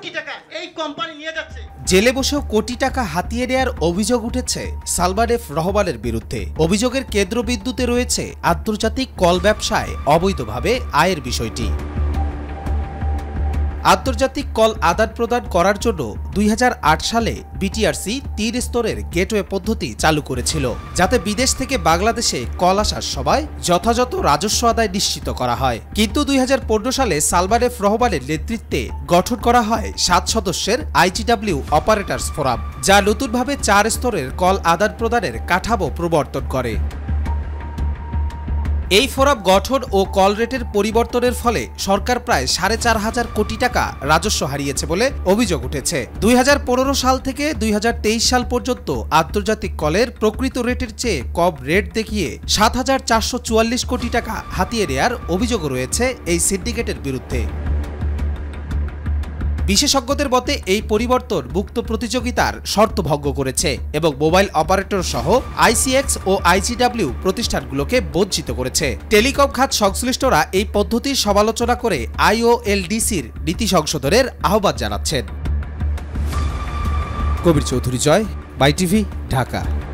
কোটি টাকা এই কোম্পানি নিয়ে যাচ্ছে। জেলে বসেও কোটি টাকা হাতিয়ে নেওয়ার অভিযোগ উঠেছে সালমান এফ রহমানের বিরুদ্ধে। অভিযোগের কেন্দ্রবিন্দুতে রয়েছে আন্তর্জাতিক কল ব্যবসায় অবৈধভাবে আয়ের বিষয়টি। আন্তর্জাতিক কল আদান প্রদান করার জন্য 2008 সালে বিটিআরসি 3 স্তরের গেটওয়ে পদ্ধতি চালু করেছিল, যাতে বিদেশ থেকে বাংলাদেশে কল আসার সময় যথাযথ রাজস্ব আদায় নিশ্চিত করা হয়। কিন্তু 2015 সালে সালমান এফ রহমানের নেতৃত্বে গঠন করা হয় 7 সদস্যের আইজিডব্লিউ অপারেটরস ফোরাম, যা নতুনভাবে 4 স্তরের কল আদান প্রদানের কাঠামো প্রবর্তন করে। এই ফোরাম গঠন ও কল রেটের পরিবর্তনের ফলে সরকার প্রায় 4,500 কোটি টাকা রাজস্ব হারিয়েছে বলে অভিযোগ উঠেছে। 2015 সাল থেকে 2023 সাল পর্যন্ত আন্তর্জাতিক কলের প্রকৃত রেটের চেয়ে কম রেট দেখিয়ে 7,444 কোটি টাকা হাতিয়ে নেওয়ার অভিযোগ রয়েছে এই সিন্ডিকেটের বিরুদ্ধে। বিশেষজ্ঞদের মতে এই পরিবর্তন মুক্ত প্রতিযোগিতার শর্ত ভঙ্গ করেছে এবং মোবাইল অপারেটর সহ আইসিএক্স ও আইজিডব্লিউ প্রতিষ্ঠানগুলোকে বঞ্চিত করেছে। টেলিকম খাত সংশ্লিষ্টরা এই পদ্ধতির সমালোচনা করে আইওএলডিসির নীতি সংশোধনের আহ্বান জানাচ্ছেন। কবির চৌধুরী জয়, বাইটিভি, ঢাকা।